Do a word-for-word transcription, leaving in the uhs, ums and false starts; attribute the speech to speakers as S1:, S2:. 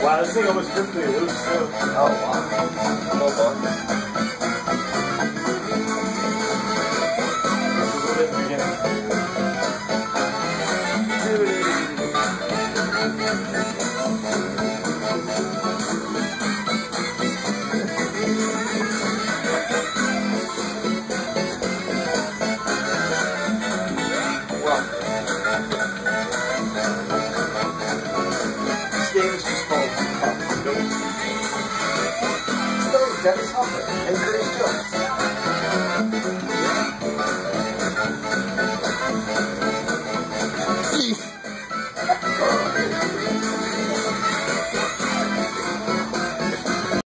S1: Wow, this thing almost perfectly loose too.
S2: Oh wow. Well done.
S3: That is something.